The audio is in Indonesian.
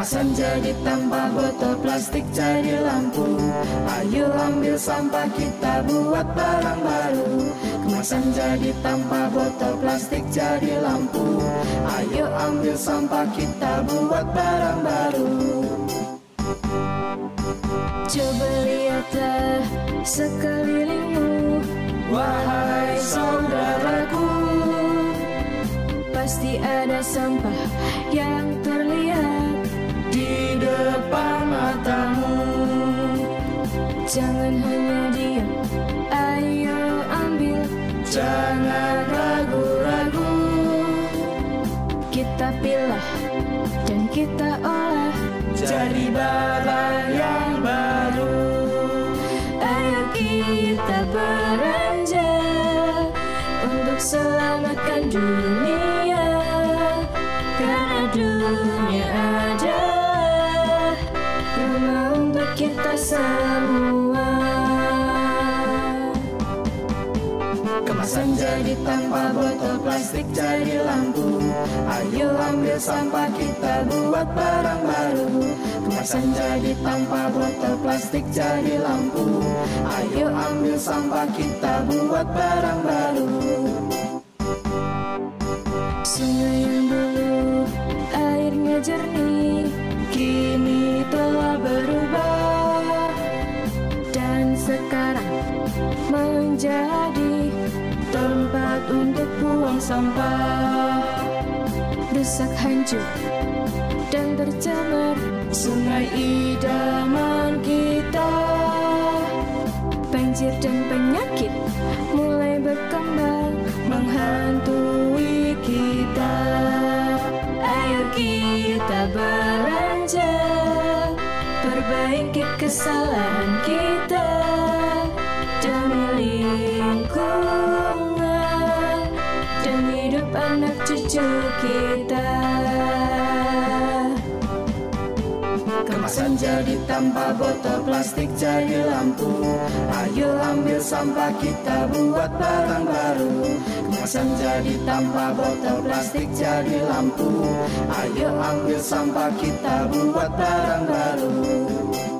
Kemasan jadi tanpa botol plastik jadi lampu. Ayo ambil sampah kita buat barang baru. Kemasan jadi tanpa botol plastik jadi lampu. Ayo ambil sampah kita buat barang baru. Coba lihatlah sekelilingmu, Wahai saudaraku, pasti ada sampah yang terlihat di depan matamu. Jangan hanya diam, ayo ambil. Jangan ragu-ragu, Kita pilah dan kita olah jadi barang yang baru. Ayo kita beranjak untuk selamatkan dunia, karena dunia adalah rumah untuk kita semua. Kemasan jadi tanpa botol plastik jadi lampu. Ayo ambil sampah kita buat barang baru. Kemasan jadi tanpa botol plastik jadi lampu. Ayo ambil sampah kita buat barang baru. Sungai yang dulu airnya jernih Kini telah berubah dan sekarang menjadi tempat untuk buang sampah. rusak, hancur, dan tercemar. Sungai idaman kita, Banjir dan penyakit mulai berkembang menghantui kita. Ayo kita beranjak, perbaiki kesalahan kita demi lingkungan dan hidup anak cucu kita. Kemasan jadi tanpa botol plastik jadi lampu. Ayo ambil sampah kita buat barang baru. Kemasan jadi tanpa botol plastik jadi lampu. Ayo ambil sampah kita buat barang baru.